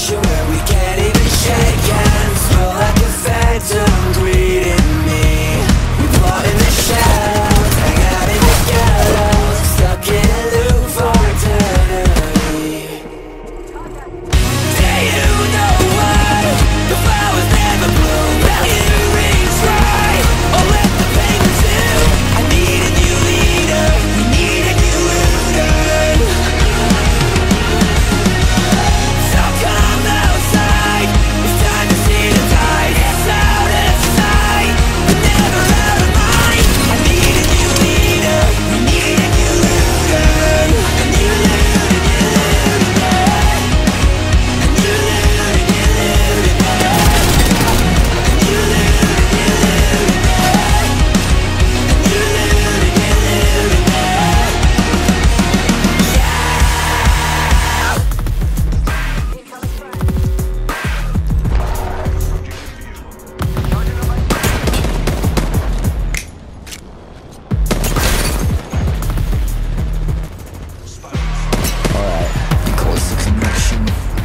situation where we can't even shake hands. Smell like a phantom greeting me. We plot in the shadows, hang out in the ghettos, stuck in a loop for eternity. Do you know why the flowers never bloom? Value rings right, or let the pain consume. I need a new leader, we need a new ruler. So come outside, it's time to see the tide. It's out of sight, but never out of mind. I need a new leader, we need a new ruler. A new leader, a new leader, a new leader, a new leader, a new leader, a new Alright, close the connection.